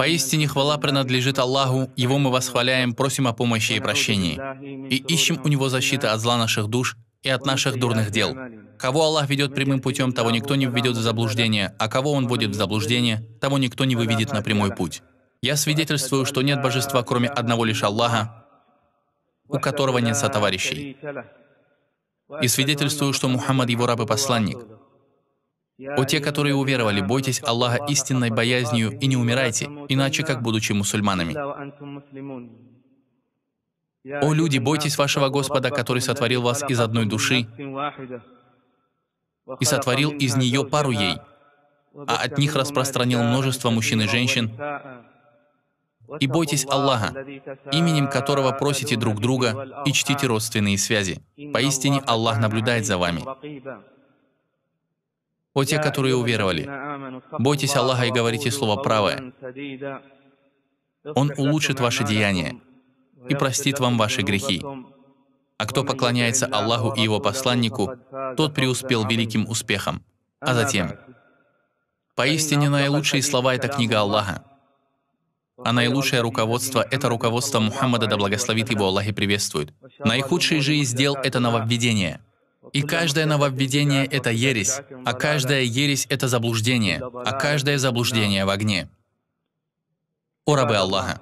Поистине хвала принадлежит Аллаху, Его мы восхваляем, просим о помощи и прощении. И ищем у Него защиты от зла наших душ и от наших дурных дел. Кого Аллах ведет прямым путем, того никто не введет в заблуждение, а кого Он вводит в заблуждение, того никто не выведет на прямой путь. Я свидетельствую, что нет божества, кроме одного лишь Аллаха, у которого нет сотоварищей. И свидетельствую, что Мухаммад Его раб и посланник. О те, которые уверовали, бойтесь Аллаха истинной боязнью и не умирайте, иначе как будучи мусульманами. О люди, бойтесь вашего Господа, который сотворил вас из одной души и сотворил из нее пару ей, а от них распространил множество мужчин и женщин. И бойтесь Аллаха, именем которого просите друг друга и чтите родственные связи. Поистине Аллах наблюдает за вами. О те, которые уверовали, бойтесь Аллаха и говорите слово правое. Он улучшит ваши деяния и простит вам ваши грехи. А кто поклоняется Аллаху и Его посланнику, тот преуспел великим успехом. А затем, поистине наилучшие слова — это книга Аллаха, а наилучшее руководство — это руководство Мухаммада, да благословит его Аллах и приветствует. Наихудший же из дел — это нововведение. И каждое нововведение — это ересь, а каждая ересь — это заблуждение, а каждое заблуждение в огне. О рабы Аллаха!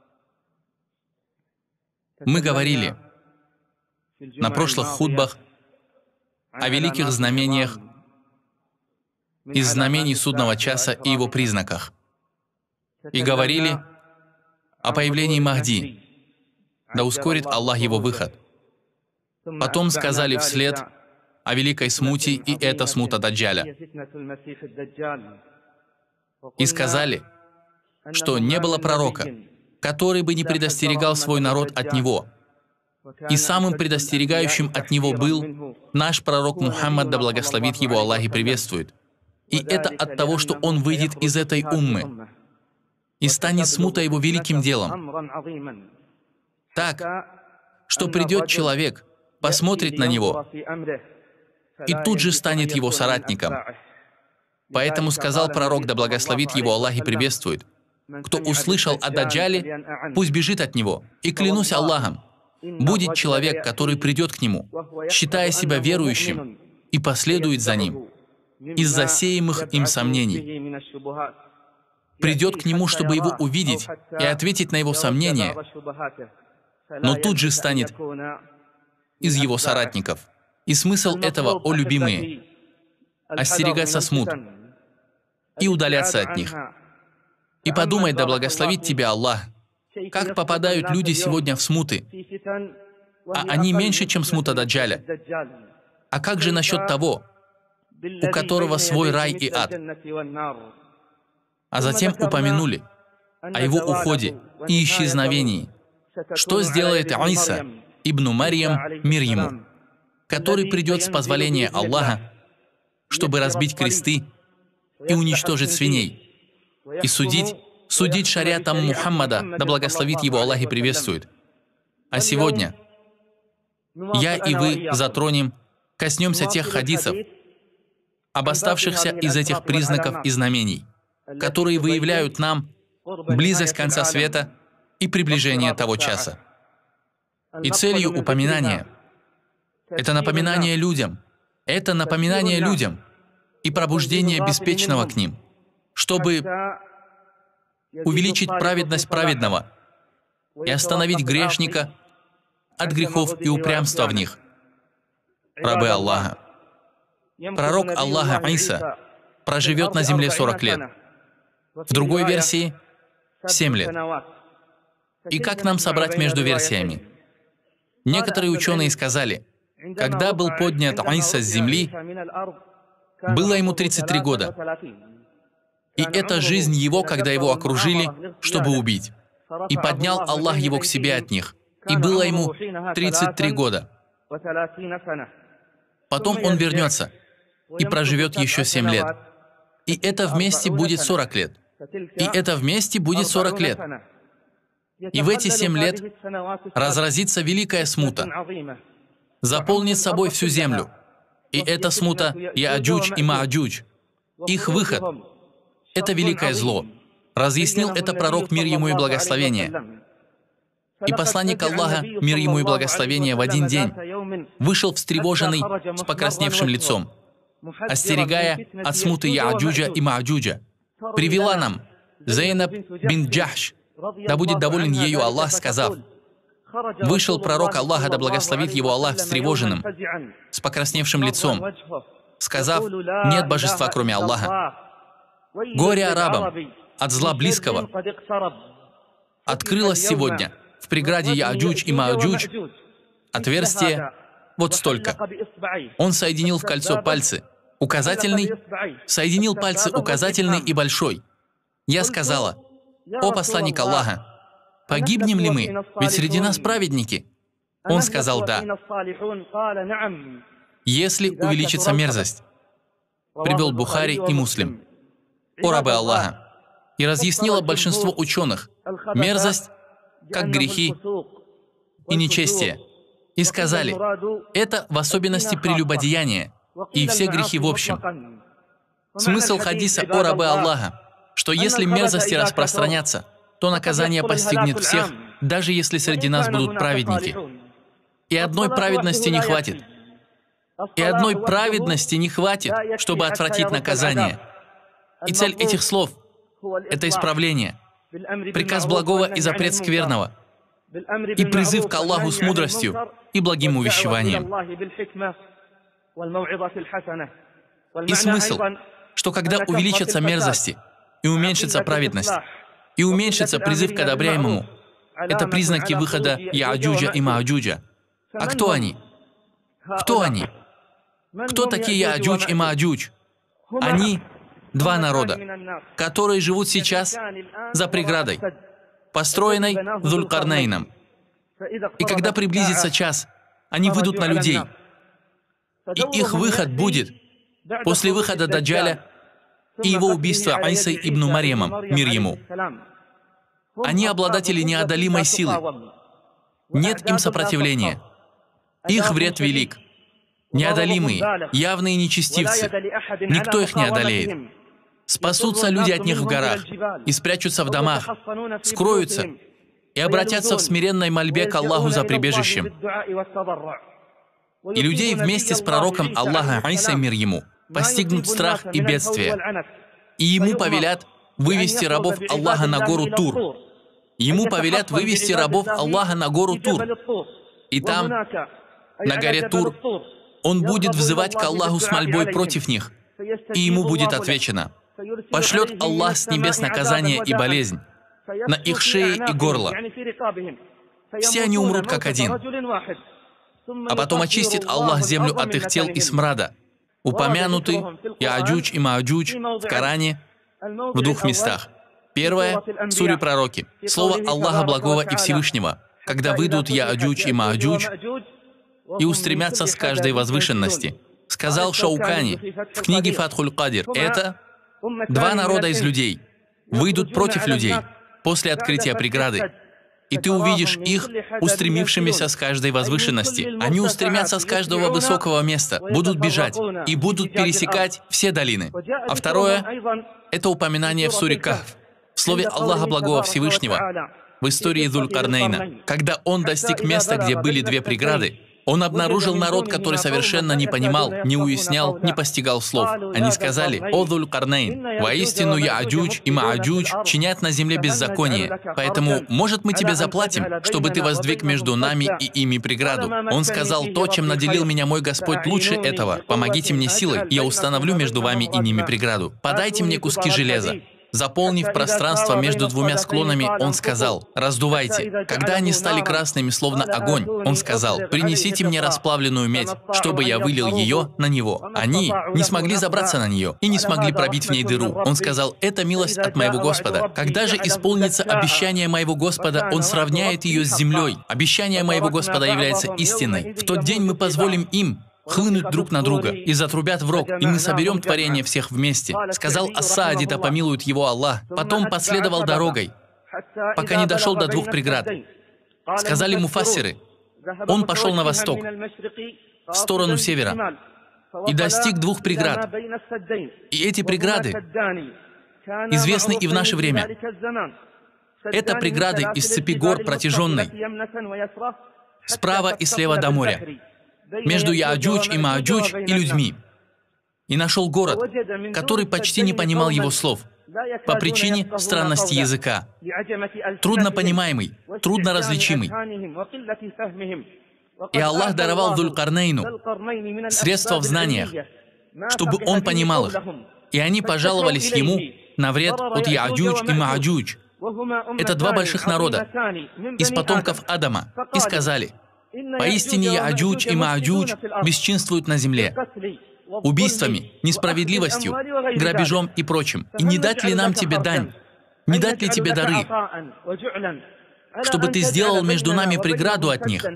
Мы говорили на прошлых хутбах о великих знамениях из знамений судного часа и его признаках. И говорили о появлении Махди, да ускорит Аллах его выход. Потом сказали вслед о великой смуте, и это смута Даджаля. И сказали, что не было пророка, который бы не предостерегал свой народ от него. И самым предостерегающим от него был наш пророк Мухаммад, да благословит его Аллах и приветствует. И это от того, что он выйдет из этой уммы и станет смута его великим делом. Так, что придет человек, посмотрит на него и тут же станет его соратником. Поэтому сказал пророк, да благословит его Аллах и приветствует: кто услышал о Даджале, пусть бежит от него. И клянусь Аллахом, будет человек, который придет к нему, считая себя верующим, и последует за ним, из засеянных им сомнений. Придет к нему, чтобы его увидеть и ответить на его сомнения, но тут же станет из его соратников. И смысл этого, о любимые, остерегаться смут и удаляться от них. И подумай, да благословит тебя Аллах, как попадают люди сегодня в смуты, а они меньше, чем смута Даджаля. А как же насчет того, у которого свой рай и ад? А затем упомянули о его уходе и исчезновении. Что сделает Иса, ибн Марьям, мир ему, который придет с позволения Аллаха, чтобы разбить кресты и уничтожить свиней, и судить шариатом Мухаммада, да благословит его Аллах и приветствует. А сегодня я и вы коснемся тех хадисов, об оставшихся из этих признаков и знамений, которые выявляют нам близость конца света и приближение того часа. И целью упоминания — это напоминание людям, и пробуждение беспечного к ним, чтобы увеличить праведность праведного и остановить грешника от грехов и упрямства в них. Рабы Аллаха. Пророк Аллаха Иса проживет на земле 40 лет. В другой версии — 7 лет. И как нам собрать между версиями? Некоторые ученые сказали, когда был поднят Иса с земли, было ему 33 года. И это жизнь его, когда его окружили, чтобы убить. И поднял Аллах его к себе от них. И было ему 33 года. Потом он вернется и проживет еще 7 лет. И это вместе будет 40 лет. И это вместе будет 40 лет. И в эти 7 лет разразится великая смута, заполнит собой всю землю. И эта смута Яаджудж и Мааджудж. Их выход — это великое зло. Разъяснил это пророк, мир ему и благословение. И посланник Аллаха, мир ему и благословение, в один день вышел встревоженный с покрасневшим лицом, остерегая от смуты Я'джуджа и Ма'джуджа. Привела нам Зейнаб бин Джахш, да будет доволен ею Аллах, сказав: вышел пророк Аллаха, да благословит его Аллах, встревоженным, с покрасневшим лицом, сказав: нет божества, кроме Аллаха. Горе арабам от зла близкого. Открылось сегодня в преграде Я'джудж и Ма'джудж отверстие вот столько. Он соединил в кольцо пальцы указательный, соединил пальцы указательный и большой. Я сказала: о посланник Аллаха, погибнем ли мы? Ведь среди нас праведники. Он сказал: да. Если увеличится мерзость. Привел Бухари и Муслим. О рабы Аллаха. И разъяснило большинство ученых мерзость как грехи и нечестие. И сказали: это в особенности прелюбодеяние и все грехи в общем. Смысл хадиса о рабы Аллаха, что если мерзости распространятся, то наказание постигнет всех, даже если среди нас будут праведники. И одной праведности не хватит. И одной праведности не хватит, чтобы отвратить наказание. И цель этих слов — это исправление, приказ благого и запрет скверного, и призыв к Аллаху с мудростью и благим увещеванием. И смысл, что когда увеличатся мерзости, и уменьшится праведность, и уменьшится призыв к одобряемому, это признаки выхода Я'джуджа и Ма'джуджа. А кто они? Кто они? Кто такие Я'джудж и Ма'джудж? Они — два народа, которые живут сейчас за преградой, построенной Зулькарнейном. И когда приблизится час, они выйдут на людей. И их выход будет после выхода Даджаля и его убийства Айсой ибн Марьямом, мир ему. Они обладатели неодолимой силы. Нет им сопротивления. Их вред велик. Неодолимые, явные нечестивцы. Никто их не одолеет. Спасутся люди от них в горах и спрячутся в домах, скроются и обратятся в смиренной мольбе к Аллаху за прибежищем. И людей вместе с пророком Аллаха Айсой, мир ему, постигнут страх и бедствие. И ему повелят вывести рабов Аллаха на гору Тур. Ему повелят вывести рабов Аллаха на гору Тур. И там, на горе Тур, он будет взывать к Аллаху с мольбой против них, и ему будет отвечено: пошлет Аллах с небес наказание и болезнь на их шеи и горло. Все они умрут как один. А потом очистит Аллах землю от их тел и смрада. Упомянуты Я'джудж и Ма'джудж в Коране в двух местах. Первое — в суре Пророки. Слово Аллаха Благого и Всевышнего, когда выйдут Я'джудж и Ма'джудж и устремятся с каждой возвышенности. Сказал Шаукани в книге Фатхуль Кадир: это два народа из людей выйдут против людей после открытия преграды. И ты увидишь их устремившимися с каждой возвышенности. Они устремятся с каждого высокого места, будут бежать и будут пересекать все долины. А второе — это упоминание в суре Кахф, в слове Аллаха Благого Всевышнего, в истории Зулькарнейна. Когда он достиг места, где были две преграды, он обнаружил народ, который совершенно не понимал, не уяснял, не постигал слов. Они сказали: «О Зулькарнейн, воистину Я'джудж и Ма'джудж чинят на земле беззаконие, поэтому, может, мы тебе заплатим, чтобы ты воздвиг между нами и ими преграду?» Он сказал: «То, чем наделил меня мой Господь, лучше этого. Помогите мне силой, и я установлю между вами и ними преграду. Подайте мне куски железа». Заполнив пространство между двумя склонами, он сказал: «Раздувайте». Когда они стали красными, словно огонь, он сказал: «Принесите мне расплавленную медь, чтобы я вылил ее на него». Они не смогли забраться на нее и не смогли пробить в ней дыру. Он сказал: «Это милость от моего Господа. Когда же исполнится обещание моего Господа, он сравняет ее с землей. Обещание моего Господа является истиной. В тот день мы позволим им хлынуть друг на друга и затрубят в рог, и мы соберем творение всех вместе». Сказал Ас-Саади, да помилует его Аллах. Потом последовал дорогой, пока не дошел до двух преград. Сказали муфассиры: он пошел на восток, в сторону севера, и достиг двух преград. И эти преграды известны и в наше время. Это преграды из цепи гор протяженной, справа и слева до моря, между Яаджудж и Мааджудж и людьми. И нашел город, который почти не понимал его слов, по причине странности языка, трудно понимаемый, трудно различимый. И Аллах даровал Дзулькарнейну средства в знаниях, чтобы он понимал их. И они пожаловались ему на вред от Яаджудж и Мааджудж. Это два больших народа из потомков Адама. И сказали: поистине Яаджудж и Мааджудж бесчинствуют на земле убийствами, несправедливостью, грабежом и прочим. И не дать ли нам тебе дань? Не дать ли тебе дары, чтобы ты сделал между нами преграду от них?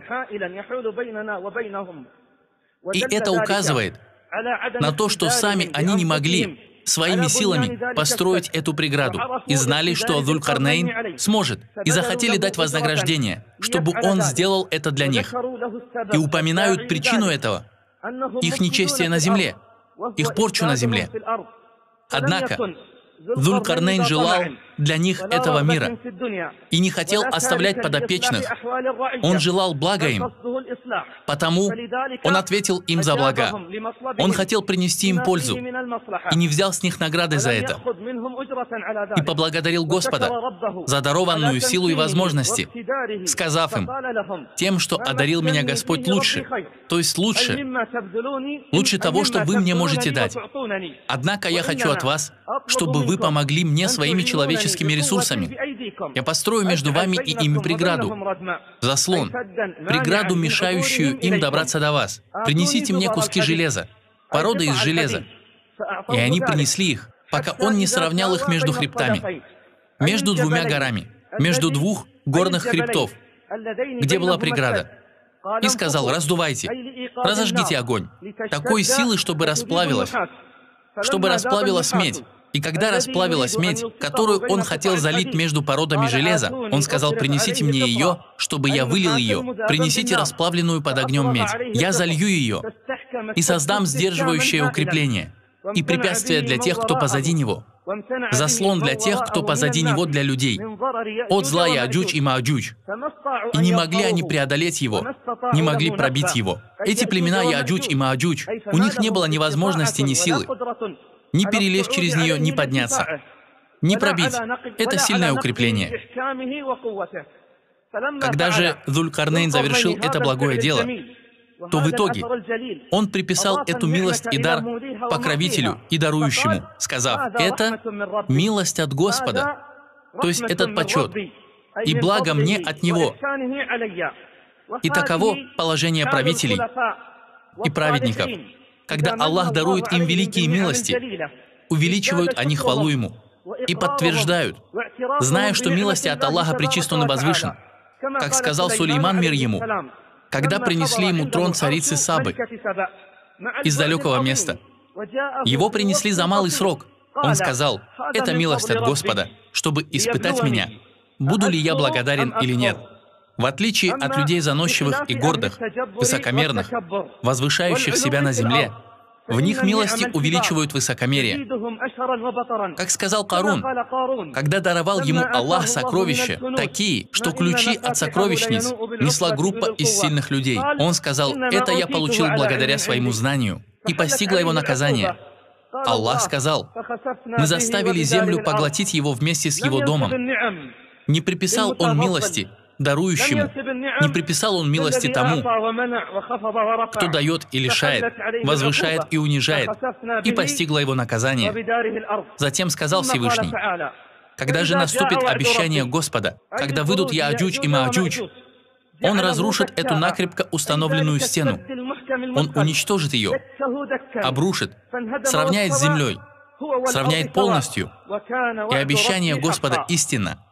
И это указывает на то, что сами они не могли своими силами построить эту преграду, и знали, что Дзулькарнейн сможет, и захотели дать вознаграждение, чтобы он сделал это для них. И упоминают причину этого: их нечестие на земле, их порчу на земле. Однако Дзулькарнейн желал для них этого мира и не хотел оставлять подопечных. Он желал блага им, потому он ответил им за блага. Он хотел принести им пользу и не взял с них награды за это. И поблагодарил Господа за дарованную силу и возможности, сказав им: тем, что одарил меня Господь лучше, то есть лучше того, что вы мне можете дать. Однако я хочу от вас, чтобы вы помогли мне своими человеческими ресурсами. Я построю между вами и ими преграду, заслон, преграду, мешающую им добраться до вас. Принесите мне куски железа, породы из железа. И они принесли их, пока он не сравнял их между хребтами, между двумя горами, между двух горных хребтов, где была преграда. И сказал: раздувайте, разожгите огонь, такой силы, чтобы расплавилась медь. И когда расплавилась медь, которую он хотел залить между породами железа, он сказал: принесите мне ее, чтобы я вылил ее. Принесите расплавленную под огнем медь. Я залью ее и создам сдерживающее укрепление и препятствие для тех, кто позади него. Заслон для тех, кто позади него, для людей, от зла Яаджудж и Мааджудж. И не могли они преодолеть его, не могли пробить его. Эти племена Яаджудж и Мааджудж, у них не было ни возможности, ни силы, ни перелезть через нее, ни подняться, ни пробить. Это сильное укрепление. Когда же Дзулькарнейн завершил это благое дело, то в итоге он приписал эту милость и дар покровителю и дарующему, сказав: это милость от Господа, то есть этот почет, и благо мне от Него. И таково положение правителей и праведников. Когда Аллах дарует им великие милости, увеличивают они хвалу Ему и подтверждают, зная, что милости от Аллаха пречист Он и возвышен. Как сказал Сулейман, мир ему, когда принесли ему трон царицы Сабы из далекого места. Его принесли за малый срок. Он сказал: это милость от Господа, чтобы испытать меня, буду ли я благодарен или нет. В отличие от людей заносчивых и гордых, высокомерных, возвышающих себя на земле, в них милости увеличивают высокомерие. Как сказал Карун, когда даровал ему Аллах сокровища, такие, что ключи от сокровищниц несла группа из сильных людей. Он сказал: это я получил благодаря своему знанию, и постигло его наказание. Аллах сказал: мы заставили землю поглотить его вместе с его домом. Не приписал он милости дарующему, не приписал он милости тому, кто дает и лишает, возвышает и унижает, и постигло его наказание. Затем сказал Всевышний: когда же наступит обещание Господа, когда выйдут Яаджудж и Мааджудж, Он разрушит эту накрепко установленную стену, Он уничтожит ее, обрушит, сравняет с землей, сравняет полностью, и обещание Господа истинно.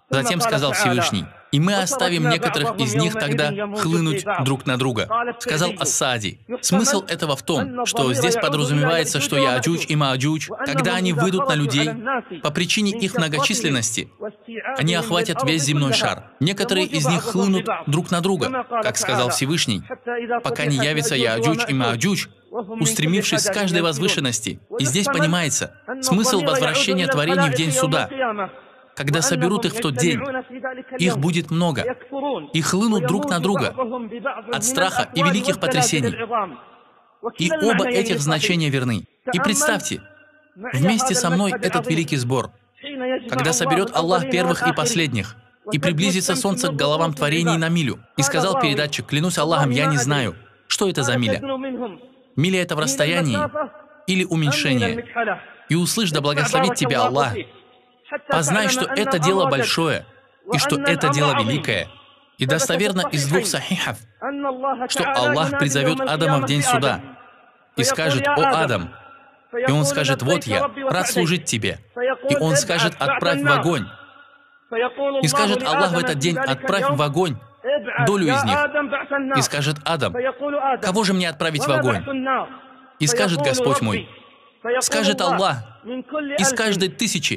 Затем сказал Всевышний: «И мы оставим некоторых из них тогда хлынуть друг на друга». Сказал Ас-Саади: смысл этого в том, что здесь подразумевается, что Яджудж и Маджудж, когда они выйдут на людей, по причине их многочисленности, они охватят весь земной шар. Некоторые из них хлынут друг на друга, как сказал Всевышний, пока не явится Яджудж и Маджудж, устремившись с каждой возвышенности. И здесь понимается смысл возвращения творений в день суда. Когда соберут их в тот день, их будет много, и хлынут друг на друга от страха и великих потрясений. И оба этих значения верны. И представьте, вместе со мной этот великий сбор, когда соберет Аллах первых и последних, и приблизится солнце к головам творений на милю. И сказал передатчик: клянусь Аллахом, я не знаю, что это за миля. Миля — это в расстоянии или уменьшение. И услышь, да благословит тебя Аллах. Познай, что это дело большое, и что это дело великое. И достоверно из двух сахихов, что Аллах призовет Адама в день суда и скажет: «О Адам!» И он скажет: «Вот я, рад служить тебе». И он скажет: «Отправь в огонь». И скажет Аллах в этот день: «Отправь в огонь долю из них». И скажет Адам: «Кого же мне отправить в огонь?» И скажет Господь мой: скажет Аллах: из каждой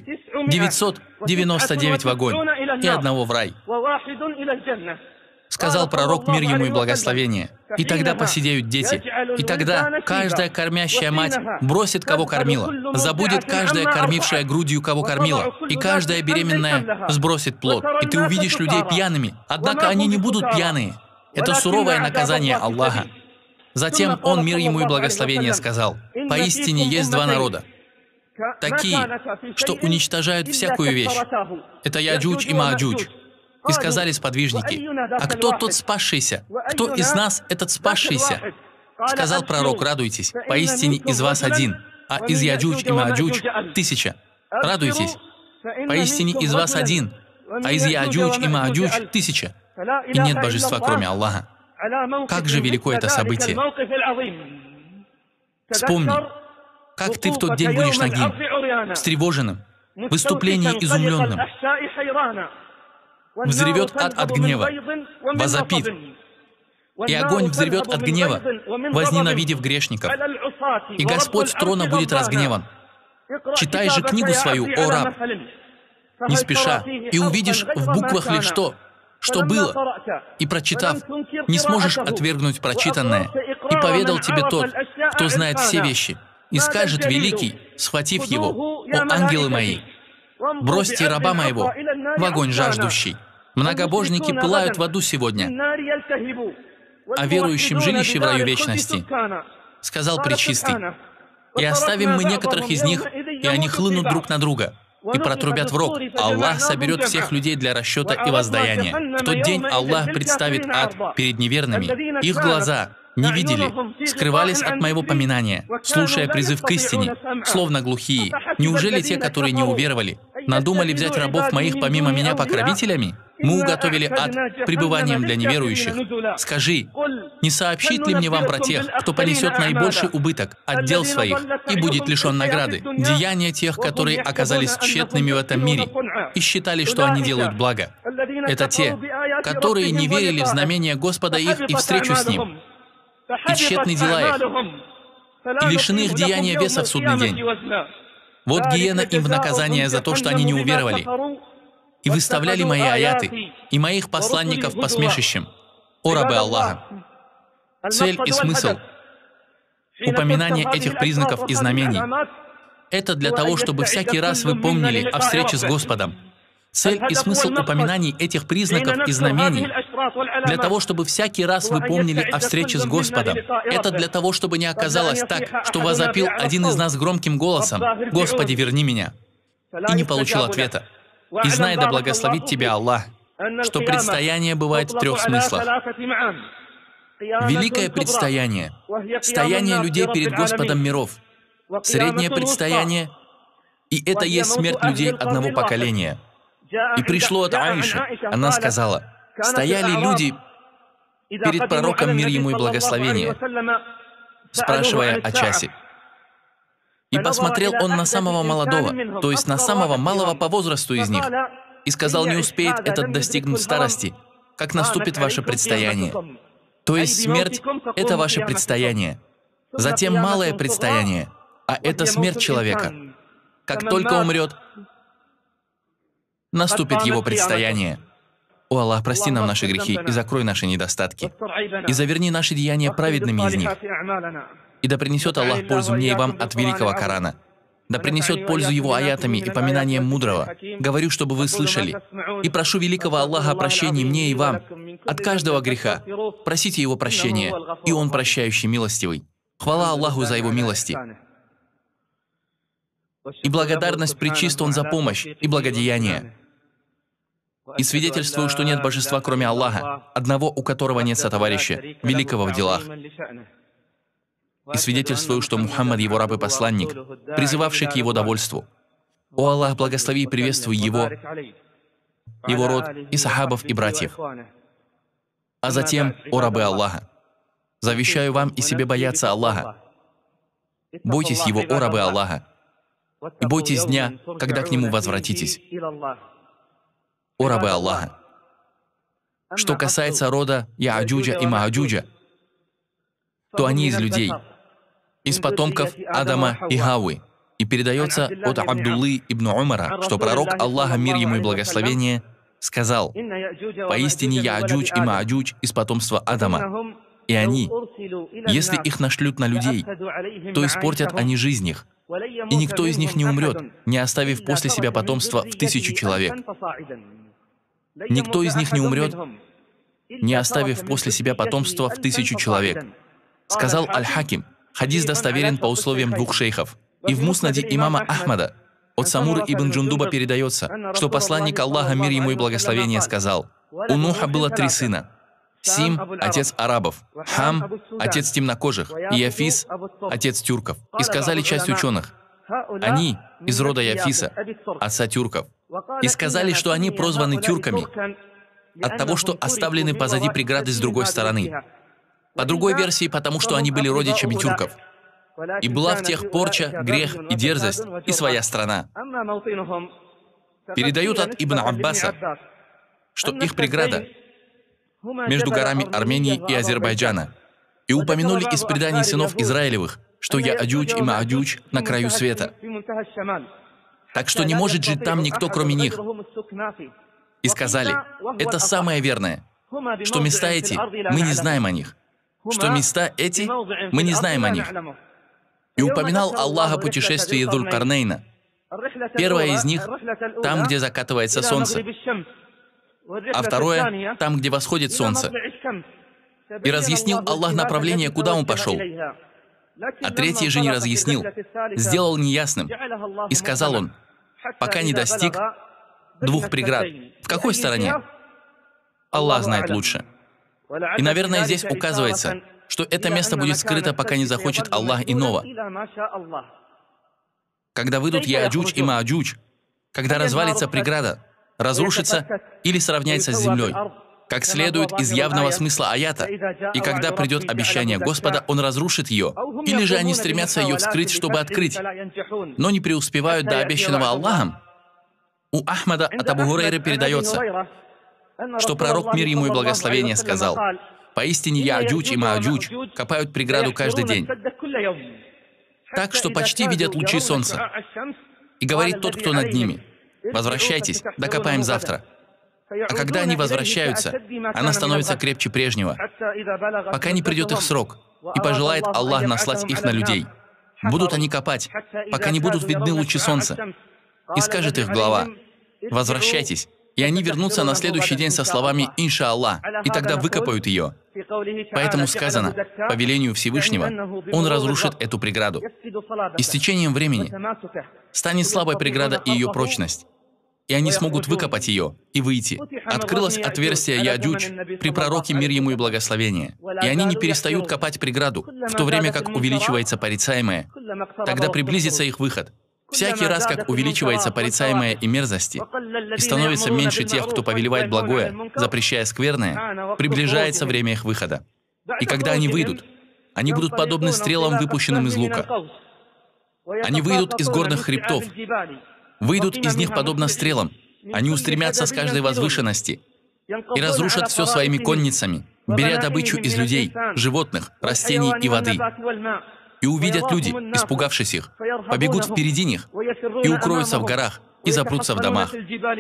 1999 в огонь и одного в рай. Сказал пророк, мир ему и благословение: и тогда посидеют дети, и тогда каждая кормящая мать бросит, кого кормила, забудет каждая кормившая грудью, кого кормила, и каждая беременная сбросит плод. И ты увидишь людей пьяными, однако они не будут пьяные. Это суровое наказание Аллаха. Затем он, мир ему и благословение, сказал: поистине есть два народа, такие, что уничтожают всякую вещь. Это Яджудж и Маджудж. И сказали сподвижники: а кто тот спасшийся? Кто из нас этот спасшийся? Сказал пророк: радуйтесь, поистине из вас один, а из Яджудж и Маджудж 1000. Радуйтесь, поистине из вас один, а из Яджудж и Маджудж 1000. И нет божества, кроме Аллаха. Как же велико это событие! Вспомни, как ты в тот день будешь нагим, встревоженным, в выступлении изумленным. Взревет ад от гнева, возопит, и огонь взревет от гнева, возненавидев грешников. И Господь трона будет разгневан. Читай же книгу свою, о раб, не спеша, и увидишь в буквах лишь то, что было, и, прочитав, не сможешь отвергнуть прочитанное. И поведал тебе тот, кто знает все вещи, и скажет великий, схватив его: «О ангелы мои, бросьте раба моего в огонь жаждущий». Многобожники пылают в аду сегодня, а верующим жилище в раю вечности. Сказал Пречистый: и оставим мы некоторых из них, и они хлынут друг на друга, и протрубят в рог. Аллах соберет всех людей для расчета и воздаяния. В тот день Аллах представит ад перед неверными. Их глаза не видели, скрывались от моего поминания, слушая призыв к истине, словно глухие. Неужели те, которые не уверовали, надумали взять рабов моих помимо меня покровителями? Мы уготовили ад пребыванием для неверующих. Скажи, не сообщит ли мне вам про тех, кто понесет наибольший убыток от дел своих и будет лишен награды? Деяния тех, которые оказались тщетными в этом мире и считали, что они делают благо. Это те, которые не верили в знамения Господа их и встречу с Ним, и тщетны дела их, и лишены их деяния веса в судный день. Вот гиена им в наказание за то, что они не уверовали и выставляли мои аяты и моих посланников посмешищем. О рабы Аллаха! Цель и смысл упоминания этих признаков и знамений — это для того, чтобы всякий раз вы помнили о встрече с Господом. Цель и смысл упоминаний этих признаков и знамений для того, чтобы всякий раз вы помнили о встрече с Господом. Это для того, чтобы не оказалось так, что возопил один из нас громким голосом: «Господи, верни меня!» и не получил ответа. И знай, да благословит тебя Аллах, что предстояние бывает в 3 смыслах. Великое предстояние — стояние людей перед Господом миров. Среднее предстояние — и это есть смерть людей одного поколения. И пришло от Аиши, она сказала: стояли люди перед пророком, мир ему и благословение, спрашивая о часе. И посмотрел он на самого молодого, то есть на самого малого по возрасту из них, и сказал: не успеет этот достигнуть старости, как наступит ваше предстояние. То есть смерть — это ваше предстояние. Затем малое предстояние, а это смерть человека. Как только умрет, наступит его предстояние. О Аллах, прости нам наши грехи и закрой наши недостатки, и заверни наши деяния праведными из них. И да принесет Аллах пользу мне и вам от великого Корана. Да принесет пользу его аятами и поминанием мудрого. Говорю, чтобы вы слышали. И прошу великого Аллаха о прощении мне и вам от каждого греха. Просите его прощения, и он прощающий, милостивый. Хвала Аллаху за его милости. И благодарность причист он за помощь и благодеяние. И свидетельствую, что нет божества, кроме Аллаха, одного, у которого нет сотоварища, великого в делах. И свидетельствую, что Мухаммад его раб и посланник, призывавший к его довольству. О Аллах, благослови и приветствуй его род и сахабов и братьев. А затем, о рабы Аллаха, завещаю вам и себе бояться Аллаха. Бойтесь его, о рабы Аллаха, и бойтесь дня, когда к нему возвратитесь. О рабы Аллаха. Что касается рода Я'аджуджа и Ма'аджуджа, то они из людей, из потомков Адама и Хаввы, и передается от Абдуллы ибн Умара, что пророк Аллаха, мир ему и благословение, сказал: «Поистине Я'аджудж и Ма'аджудж из потомства Адама, и они, если их нашлют на людей, то испортят они жизнь их, и никто из них не умрет, не оставив после себя потомства в 1000 человек. Никто из них не умрет, не оставив после себя потомства в 1000 человек». Сказал Аль-Хаким: хадис достоверен по условиям 2 шейхов. И в муснаде имама Ахмада от Самура ибн Джундуба передается, что посланник Аллаха, мир ему и благословение, сказал: у Нуха было 3 сына. Сим — отец арабов, Хам — отец темнокожих, и Яфис — отец тюрков. И сказали часть ученых: они из рода Яфиса, отца тюрков. И сказали, что они прозваны тюрками от того, что оставлены позади преграды с другой стороны. По другой версии, потому что они были родичами тюрков. И была в тех порча, грех и дерзость, и своя страна. Передают от Ибн Аббаса, что их преграда между горами Армении и Азербайджана. И упомянули из преданий сынов Израилевых, что Я'аджудж и Ма'аджудж на краю света. Так что не может жить там никто, кроме них. И сказали: это самое верное, что места эти, мы не знаем о них. Что места эти, мы не знаем о них. И упоминал Аллах о путешествии Дзуль-Карнейна. Первое из них — там, где закатывается солнце, а второе — там, где восходит солнце. И разъяснил Аллах направление, куда он пошел. А третье же не разъяснил, сделал неясным. И сказал он: пока не достиг 2 преград. В какой стороне? Аллах знает лучше. И, наверное, здесь указывается, что это место будет скрыто, пока не захочет Аллах иного. Когда выйдут Я'аджудж и Ма'аджудж, когда развалится преграда, разрушится или сравняется с землей, как следует из явного смысла аята, и когда придет обещание Господа, Он разрушит ее, или же они стремятся ее вскрыть, чтобы открыть, но не преуспевают до обещанного Аллахом. У Ахмада от Абу Хурайры передается, что пророк, мир ему и благословение, сказал: поистине Я'аджудж и Ма'аджудж копают преграду каждый день, так что почти видят лучи солнца. И говорит тот, кто над ними: возвращайтесь, докопаем завтра. А когда они возвращаются, она становится крепче прежнего, пока не придет их срок, и пожелает Аллах наслать их на людей. Будут они копать, пока не будут видны лучи солнца. И скажет их глава: возвращайтесь. И они вернутся на следующий день со словами «Иншааллах», и тогда выкопают ее. Поэтому сказано, по велению Всевышнего, Он разрушит эту преграду. И с течением времени станет слабой преграда и ее прочность. И они смогут выкопать ее и выйти. Открылось отверстие Я'аджудж при пророке, мир ему и благословение. И они не перестают копать преграду, в то время как увеличивается порицаемое. Тогда приблизится их выход. Всякий раз, как увеличивается порицаемое и мерзости, и становится меньше тех, кто повелевает благое, запрещая скверное, приближается время их выхода. И когда они выйдут, они будут подобны стрелам, выпущенным из лука. Они выйдут из горных хребтов, выйдут из них подобно стрелам, Они устремятся с каждой возвышенности и разрушат все своими конницами, беря добычу из людей, животных, растений и воды. И увидят люди, испугавшись их, побегут впереди них и укроются в горах и запрутся в домах.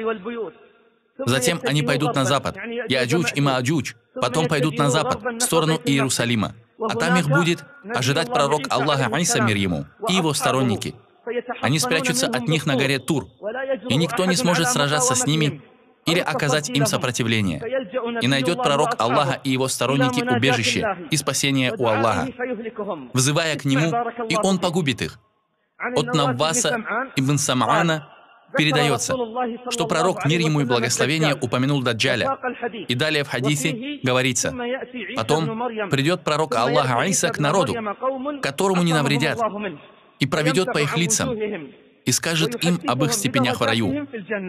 Затем они пойдут на запад, Яджудж и Маджудж, потом пойдут на запад, в сторону Иерусалима. А там их будет ожидать пророк Аллаха Иса, мир ему, и его сторонники. Они спрячутся от них на горе Тур, и никто не сможет сражаться с ними или оказать им сопротивление. И найдет пророк Аллаха и его сторонники убежище и спасение у Аллаха, взывая к нему, и он погубит их. От Навваса ибн Сам'ана передается, что пророк, мир ему и благословение, упомянул Даджаля. И далее в хадисе говорится: потом придет пророк Аллаха Иса к народу, которому не навредят, и проведет по их лицам, и скажет им об их степенях в раю.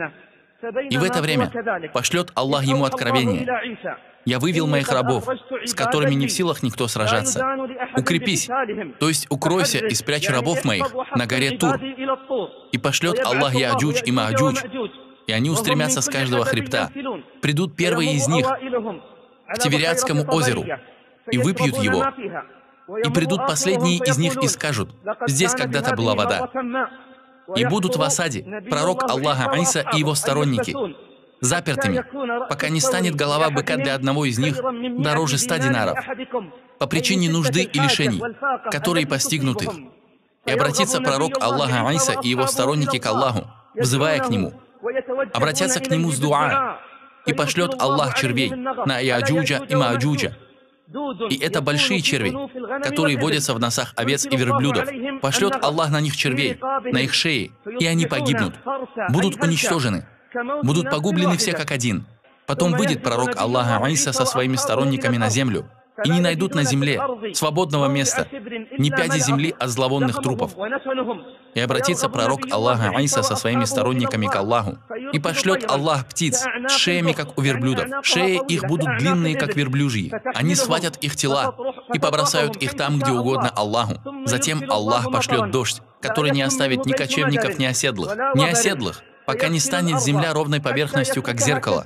И в это время пошлет Аллах ему откровение: «Я вывел моих рабов, с которыми не в силах никто сражаться. Укрепись, то есть укройся и спрячь рабов моих на горе Тур». И пошлет Аллах Яджудж и Маджудж, и они устремятся с каждого хребта. Придут первые из них к Тивериадскому озеру и выпьют его. И придут последние из них и скажут: «Здесь когда-то была вода». И будут в осаде пророк Аллаха Иса и его сторонники, запертыми, пока не станет голова быка для одного из них дороже 100 динаров, по причине нужды и лишений, которые постигнут их. И обратится пророк Аллаха Иса и его сторонники к Аллаху, взывая к нему, обратятся к нему с дуа, и пошлет Аллах червей на Яджуджа и Маджуджа. И это большие черви, которые водятся в носах овец и верблюдов. Пошлет Аллах на них червей, на их шеи, и они погибнут, будут уничтожены, будут погублены все как один. Потом выйдет пророк Аллаха Иса со своими сторонниками на землю, и не найдут на земле свободного места, ни пяди земли от зловонных трупов. И обратится пророк Аллаха Иса со своими сторонниками к Аллаху, и пошлет Аллах птиц с шеями, как у верблюдов. Шеи их будут длинные, как верблюжьи. Они схватят их тела и побросают их там, где угодно Аллаху. Затем Аллах пошлет дождь, который не оставит ни кочевников, ни оседлых, пока не станет земля ровной поверхностью, как зеркало.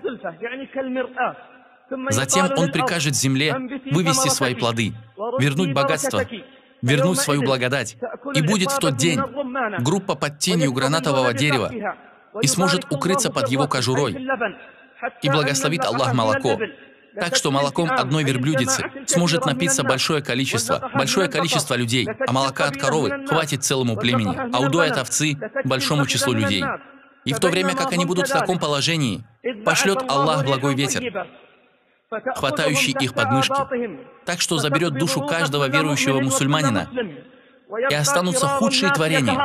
Затем Он прикажет земле вывести свои плоды, вернуть богатство, вернуть свою благодать. И будет в тот день группа под тенью гранатового дерева и сможет укрыться под его кожурой. И благословит Аллах молоко, так что молоком одной верблюдицы сможет напиться большое количество людей, а молока от коровы хватит целому племени, а удой от овцы большому числу людей. И в то время, как они будут в таком положении, пошлет Аллах благой ветер, хватающий их подмышки, так что заберет душу каждого верующего мусульманина, и останутся худшие творения,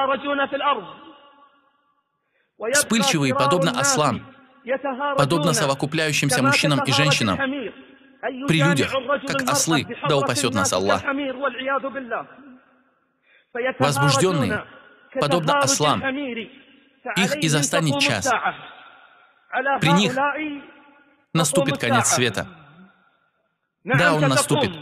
вспыльчивые, подобно ослам, подобно совокупляющимся мужчинам и женщинам, при людях, как ослы, да упасет нас Аллах. Возбужденные, подобно ослам, их и застанет час. При них наступит конец света. Да, он наступит,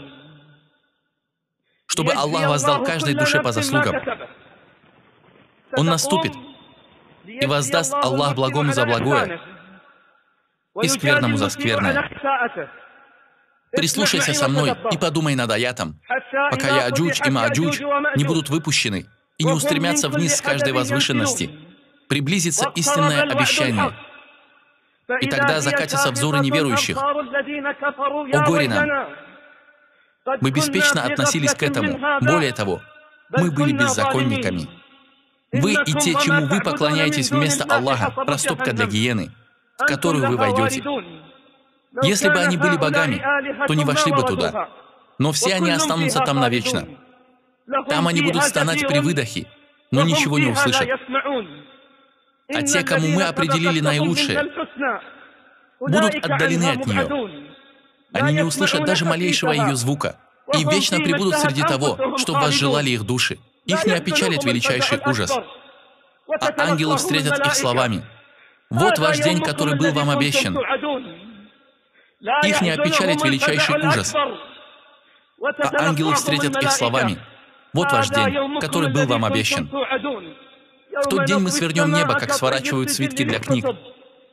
чтобы Аллах воздал каждой душе по заслугам. Он наступит, и воздаст Аллах благому за благое и скверному за скверное. Прислушайся со мной и подумай над аятом, пока Яджудж и Маджудж не будут выпущены и не устремятся вниз с каждой возвышенности. Приблизится истинное обещание. И тогда закатятся взоры неверующих. О горе нам! Мы беспечно относились к этому. Более того, мы были беззаконниками. Вы и те, чему вы поклоняетесь вместо Аллаха, растопка для гиены, в которую вы войдете. Если бы они были богами, то не вошли бы туда. Но все они останутся там навечно. Там они будут стонать при выдохе, но ничего не услышат. А те, кому мы определили наилучшее, будут отдалены от нее. Они не услышат даже малейшего ее звука и вечно пребудут среди того, что возжелали их души. Их не опечалит величайший ужас. А ангелы встретят их словами: «Вот ваш день, который был вам обещан». Их не опечалит величайший ужас. А ангелы встретят их словами: «Вот ваш день, который был вам обещан». В тот день мы свернем небо, как сворачивают свитки для книг,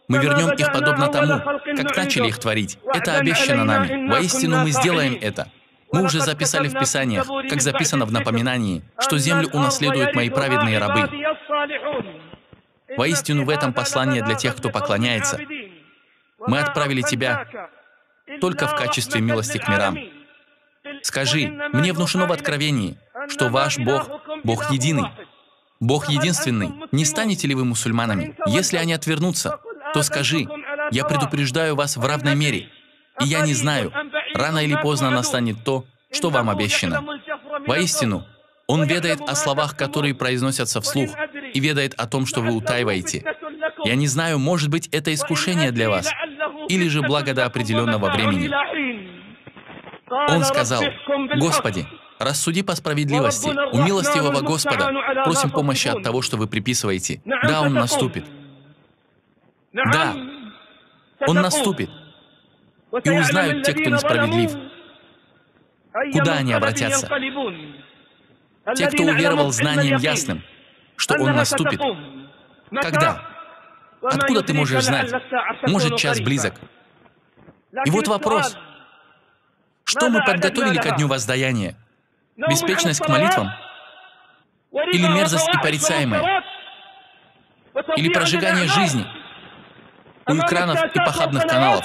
Мы вернем их подобно тому, как начали их творить. Это обещано нами. Воистину мы сделаем это. Мы уже записали в Писаниях, как записано в напоминании, что землю унаследуют мои праведные рабы. Воистину в этом послание для тех, кто поклоняется. Мы отправили тебя только в качестве милости к мирам. Скажи, мне внушено в Откровении, что ваш Бог — Бог единый, Бог единственный. Не станете ли вы мусульманами? Если они отвернутся, то скажи, я предупреждаю вас в равной мере, и я не знаю, рано или поздно настанет то, что вам обещано. Воистину, Он ведает о словах, которые произносятся вслух, и ведает о том, что вы утаиваете. Я не знаю, может быть, это искушение для вас, или же благо до определенного времени. Он сказал: «Господи, рассуди по справедливости, у милостивого Господа просим помощи от того, что вы приписываете. Да, Он наступит. Да, Он наступит. И узнают те, кто несправедлив. Куда они обратятся? Те, кто уверовал знанием ясным, что Он наступит. Когда? Откуда ты можешь знать? Может, час близок. И вот вопрос. Что мы подготовили ко дню воздаяния? Беспечность к молитвам? Или мерзость и порицаемое? Или прожигание жизни у экранов и похабных каналов?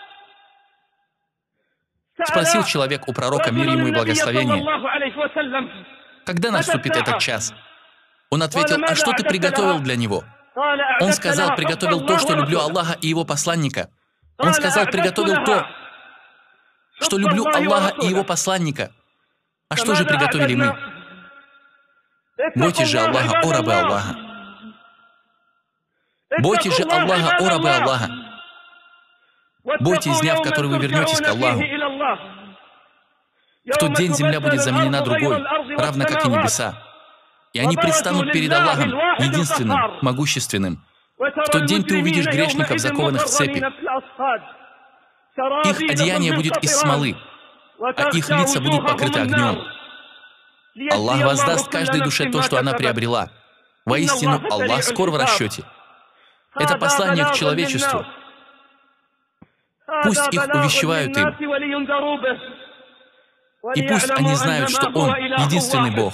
Спросил человек у пророка, мир ему и благословение: когда наступит этот час? Он ответил: а что ты приготовил для него? Он сказал: приготовил то, что люблю Аллаха и Его посланника. Он сказал: приготовил то, что люблю Аллаха и Его посланника. А что же приготовили мы? Бойтесь же Аллаха, о рабы Аллаха. Бойтесь же Аллаха, о рабы Аллаха. Бойтесь дня, в который вы вернетесь к Аллаху. В тот день земля будет заменена другой, равно как и небеса. И они предстанут перед Аллахом, единственным, могущественным. В тот день ты увидишь грешников, закованных в цепи. Их одеяние будет из смолы, а их лица будут покрыты огнем. Аллах воздаст каждой душе то, что она приобрела. Воистину, Аллах скоро в расчете. Это послание к человечеству. Пусть их увещевают им. И пусть они знают, что Он — единственный Бог.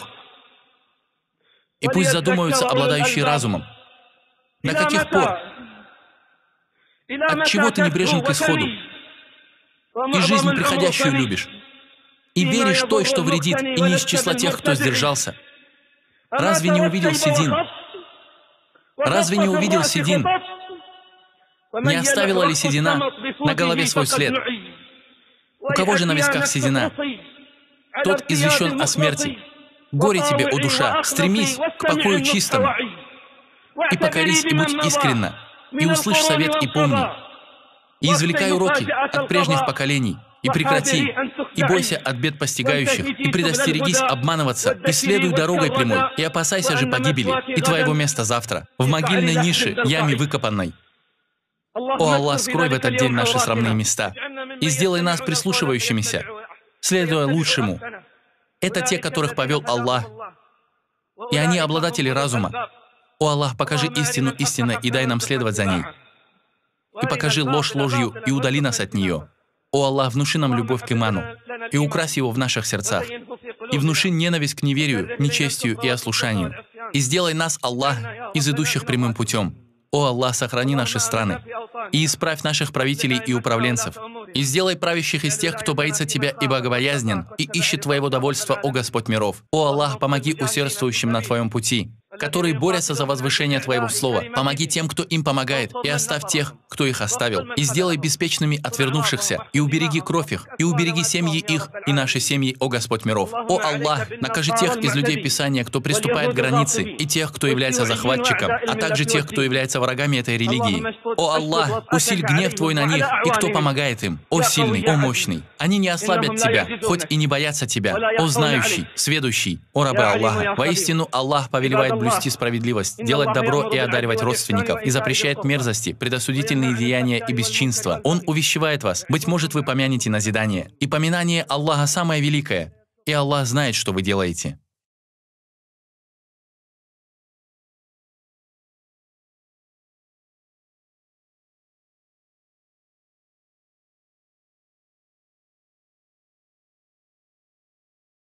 И пусть задумаются обладающие разумом. До каких пор? От чего ты небрежен к исходу? И жизнь приходящую любишь? И веришь той, что вредит, и не из числа тех, кто сдержался? Разве не увидел Седин? Разве не увидел Седин? Не оставила ли седина на голове свой след? У кого же на висках седина? Тот извещен о смерти. Горе тебе, о душа, стремись к покою чистому. И покорись, и будь искренна, и услышь совет, и помни. И извлекай уроки от прежних поколений, и прекрати, и бойся от бед постигающих, и предостерегись обманываться, и следуй дорогой прямой, и опасайся же погибели, и твоего места завтра, в могильной нише, яме выкопанной. О Аллах, скрой в этот день наши срамные места, и сделай нас прислушивающимися, следуя лучшему. Это те, которых повел Аллах, и они обладатели разума. О Аллах, покажи истину истиной и дай нам следовать за ней. И покажи ложь ложью и удали нас от нее. О Аллах, внуши нам любовь к иману и укрась его в наших сердцах. И внуши ненависть к неверию, нечестию и ослушанию. И сделай нас, Аллах, из идущих прямым путем. О Аллах, сохрани наши страны и исправь наших правителей и управленцев. И сделай правящих из тех, кто боится Тебя и богобоязнен, и ищет Твоего довольства, о Господь миров. О Аллах, помоги усердствующим на Твоем пути, которые борются за возвышение Твоего Слова. Помоги тем, кто им помогает, и оставь тех, кто их оставил. И сделай беспечными отвернувшихся, и убереги кровь их, и убереги семьи их, и наши семьи, о Господь миров. О Аллах, накажи тех из людей Писания, кто приступает к границе, и тех, кто является захватчиком, а также тех, кто является врагами этой религии. О Аллах, усиль гнев Твой на них, и кто помогает им. О сильный, о мощный. Они не ослабят Тебя, хоть и не боятся Тебя. О знающий, сведущий, о рабы Аллаха. Воистину, Аллах повелевает блюсти справедливость, делать добро и одаривать родственников, и запрещает мерзости, предосудительные деяния и бесчинства. Он увещевает вас. Быть может, вы помянете назидание. И поминание Аллаха самое великое. И Аллах знает, что вы делаете.